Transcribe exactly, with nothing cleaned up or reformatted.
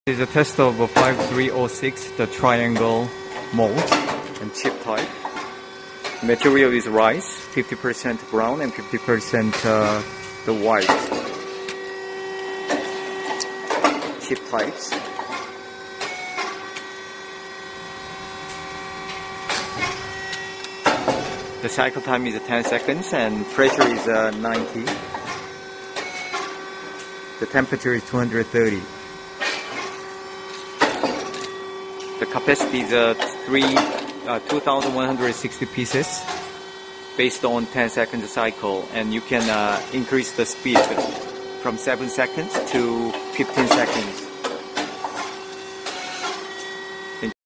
This is a test of a five three oh six, the triangle mold and chip type. Material is rice, fifty percent brown and fifty percent uh, the white. Chip types. The cycle time is ten seconds and pressure is uh, ninety. The temperature is two hundred thirty. The capacity is uh, three, uh, two thousand one hundred sixty pieces based on ten seconds cycle, and you can uh, increase the speed from seven seconds to fifteen seconds.